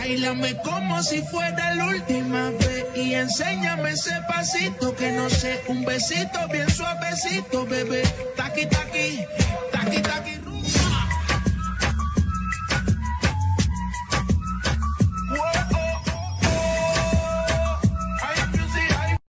Báilame como si fuera la última vez y enséñame ese pasito que no sé, un besito bien suavecito, bebé. Taqui, taqui, taqui, taqui.